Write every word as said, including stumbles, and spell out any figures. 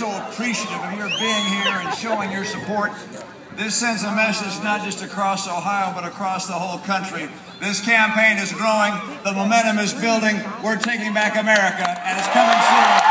so appreciative of your being here and showing your support. This sends a message not just across Ohio, but across the whole country. This campaign is growing, the momentum is building, we're taking back America, and it's coming soon.